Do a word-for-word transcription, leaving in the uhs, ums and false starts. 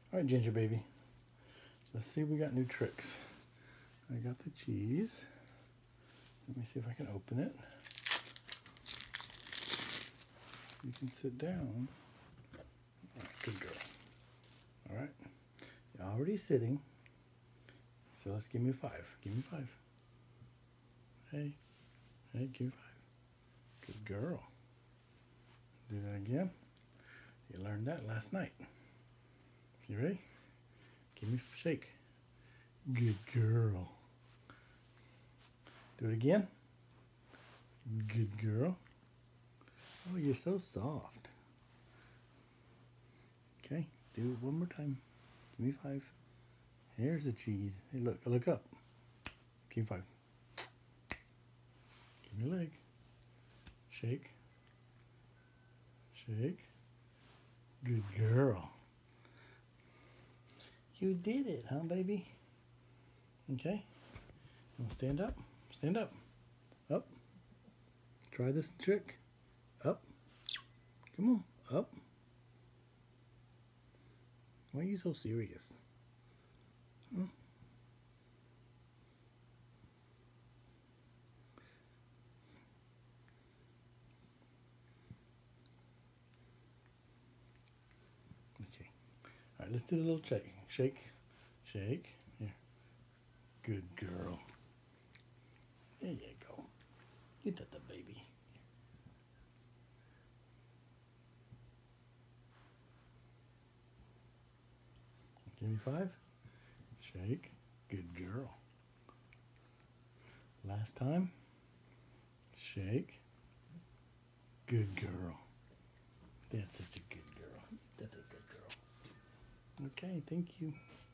All right, Ginger baby. Let's see if we got new tricks. I got the cheese. Let me see if I can open it. You can sit down. All right, good girl. All right. You're already sitting. So let's give me five. Give me five. Hey. Hey, give me five. Good girl. Do that again. You learned that last night. You ready? Give me a shake. Good girl. Do it again. Good girl. Oh, you're so soft. Okay, do it one more time. Give me five. Here's the cheese. Hey, look, look up. Give me five. Give me a leg. Shake. Shake. Good girl. You did it, huh, baby? Okay. Now stand up. Stand up. Up. Try this trick. Up. Come on. Up. Why are you so serious? Huh? Okay. All right, let's do a little shake. Shake. Shake. Here. Good girl. There you go. You did the baby. Give me five. Shake. Good girl. Last time. Shake. Good girl. That's such a good girl. That's a good girl. Okay, thank you.